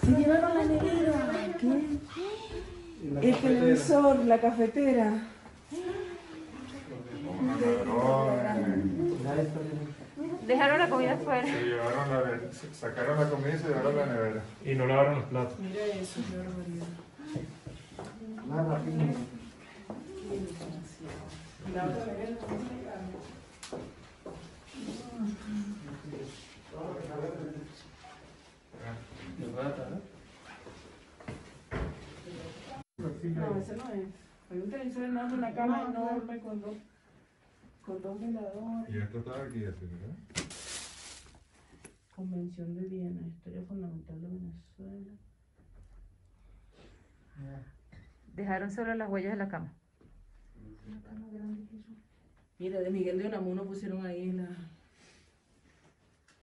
Se llevaron la nevera. ¿Qué? El televisor, la cafetera. Dejaron la comida afuera. Sacaron la comida y se llevaron la nevera. Y no lavaron los platos. Mira eso, qué barbaridad. Más rápido. La otra nevera. No, ese no es. Hay un televisor enorme, una cama enorme con dos veladores. Y esto estaba aquí, así, ¿verdad? Convención de Viena, historia fundamental de Venezuela. Dejaron solo las huellas de la cama. Mira, de Miguel de Unamuno pusieron ahí la...